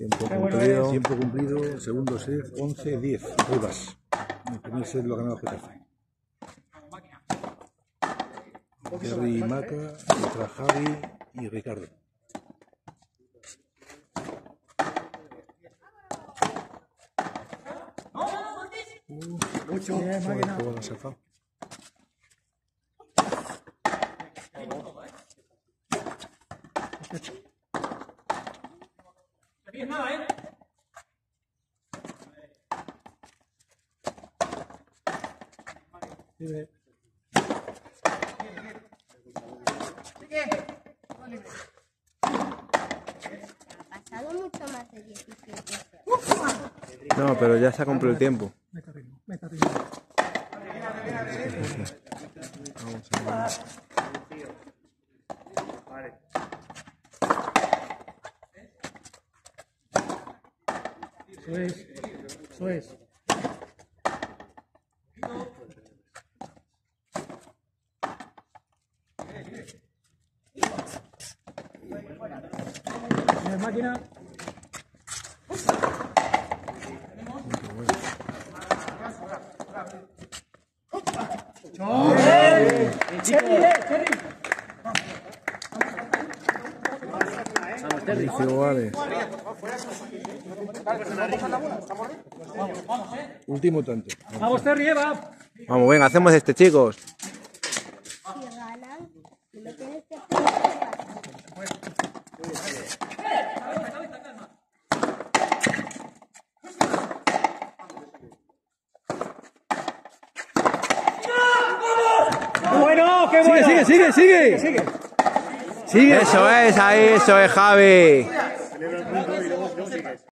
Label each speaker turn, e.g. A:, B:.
A: Tiempo cumplido, segundo set, 11-10. Ahí vas. El primer set lo ha ganado Getafe. Terry y Maca, contra Javi y Ricardo.
B: Mucho. Bien, máquina.
C: Bien, nada, ¿eh?
B: Libre.
D: Ha pasado mucho más de 17.
E: No, pero ya se ha cumplido el tiempo.
B: Meta ritmo, meta ritmo.
E: Vamos a ver.
B: Eso es. Eso es. Bien, máquina.
E: Felicidades.
A: Último tanto.
B: Vamos, Terry, Eva.
E: Vamos, venga, hacemos este, chicos.
D: Si ganan, me tienes que hacer.
B: Bueno, qué bueno.
E: Sigue. Eso es, ahí, eso es, Javi.